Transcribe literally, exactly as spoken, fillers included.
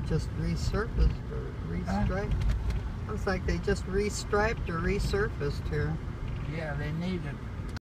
just resurfaced or restriped. Huh? Looks like they just restriped or resurfaced here. Yeah, they need it.